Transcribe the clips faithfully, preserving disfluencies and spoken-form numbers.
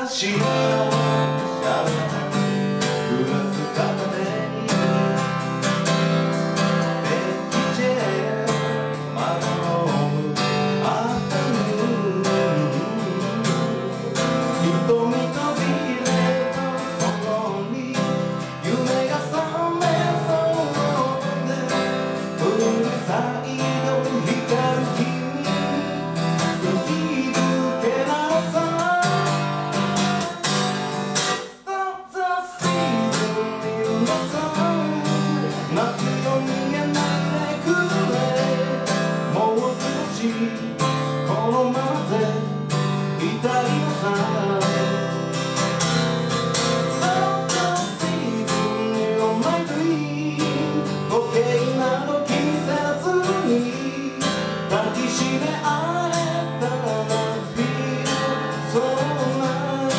しのシャワーグラス片手にベッキチェー窓のあったぬ瞳とビレとそこに夢が覚めそうでうるさいよ光る君に吹き抜けなのさこのままでいたいのさ時計など気にせずに抱きしめ合えたら Feel so nice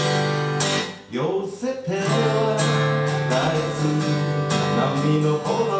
寄せては絶えず波のほど